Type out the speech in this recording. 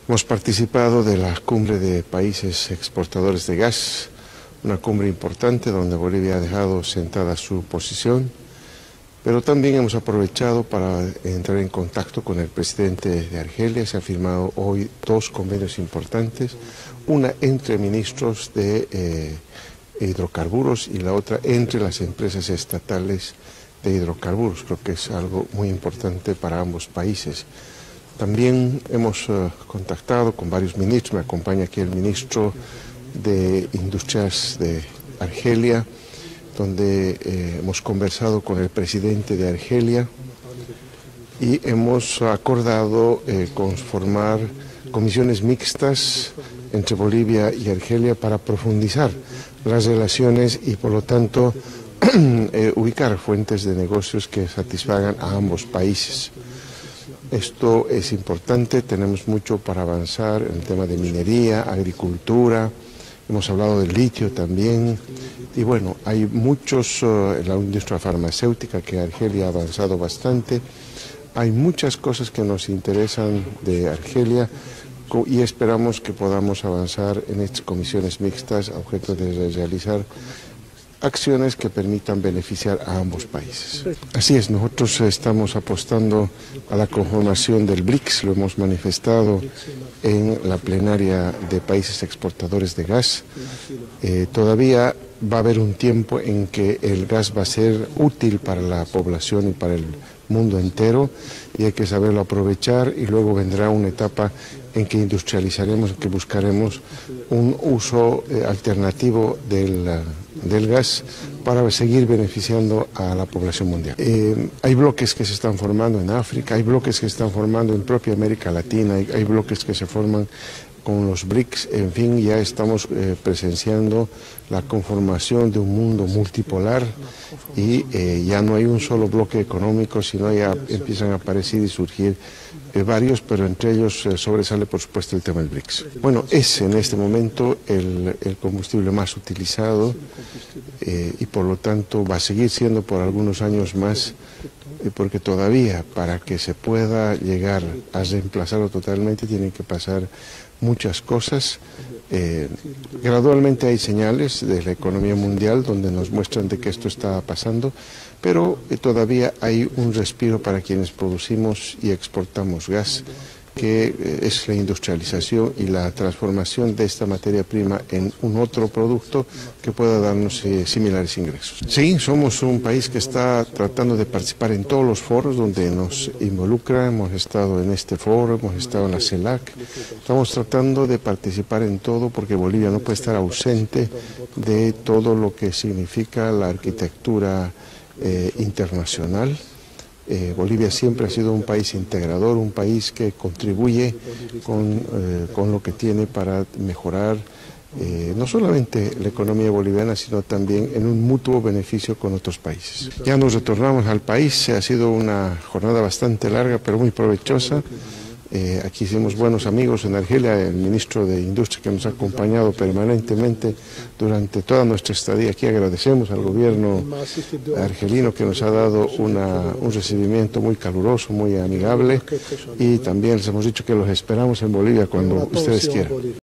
Hemos participado de la cumbre de países exportadores de gas, una cumbre importante donde Bolivia ha dejado sentada su posición, pero también hemos aprovechado para entrar en contacto con el presidente de Argelia. Se han firmado hoy dos convenios importantes, una entre ministros de hidrocarburos y la otra entre las empresas estatales de hidrocarburos. Creo que es algo muy importante para ambos países. También hemos contactado con varios ministros, me acompaña aquí el ministro de Industrias de Argelia, donde hemos conversado con el presidente de Argelia y hemos acordado conformar comisiones mixtas entre Bolivia y Argelia para profundizar las relaciones y por lo tanto ubicar fuentes de negocios que satisfagan a ambos países. Esto es importante, tenemos mucho para avanzar en el tema de minería, agricultura, hemos hablado del litio también, y bueno, hay muchos en la industria farmacéutica que Argelia ha avanzado bastante, hay muchas cosas que nos interesan de Argelia y esperamos que podamos avanzar en estas comisiones mixtas a objeto de realizar acciones que permitan beneficiar a ambos países. Así es, nosotros estamos apostando a la conformación del BRICS, lo hemos manifestado en la plenaria de países exportadores de gas. Todavía va a haber un tiempo en que el gas va a ser útil para la población y para el mundo entero y hay que saberlo aprovechar, y luego vendrá una etapa en que industrializaremos, en que buscaremos un uso alternativo del gas para seguir beneficiando a la población mundial. Hay bloques que se están formando en África, hay bloques que se están formando en propia América Latina, hay bloques que se forman con los BRICS, en fin, ya estamos presenciando la conformación de un mundo multipolar y ya no hay un solo bloque económico, sino ya empiezan a aparecer y surgir varios, pero entre ellos sobresale por supuesto el tema del BRICS. Bueno, es en este momento el combustible más utilizado y por lo tanto va a seguir siendo por algunos años más, porque todavía para que se pueda llegar a reemplazarlo totalmente tienen que pasar muchas cosas. Gradualmente hay señales de la economía mundial donde nos muestran de que esto está pasando, pero todavía hay un respiro para quienes producimos y exportamos gas, que es la industrialización y la transformación de esta materia prima en un otro producto que pueda darnos similares ingresos. Sí, somos un país que está tratando de participar en todos los foros donde nos involucra. Hemos estado en este foro, hemos estado en la CELAC, estamos tratando de participar en todo porque Bolivia no puede estar ausente de todo lo que significa la arquitectura internacional. Bolivia siempre ha sido un país integrador, un país que contribuye con lo que tiene para mejorar no solamente la economía boliviana, sino también en un mutuo beneficio con otros países. Ya nos retornamos al país, ha sido una jornada bastante larga, pero muy provechosa. Aquí hicimos buenos amigos en Argelia, el ministro de Industria que nos ha acompañado permanentemente durante toda nuestra estadía aquí. Agradecemos al gobierno argelino que nos ha dado un recibimiento muy caluroso, muy amigable, y también les hemos dicho que los esperamos en Bolivia cuando ustedes quieran.